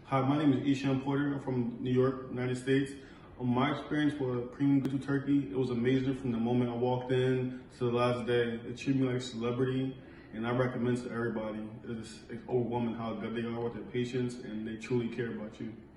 Hi, my name is Ishan Porter. I'm from New York, United States. My experience with premium Good Turkey, it was amazing from the moment I walked in to the last day. They treat me like a celebrity, and I recommend to everybody. It's overwhelming how good they are with their patients, and they truly care about you.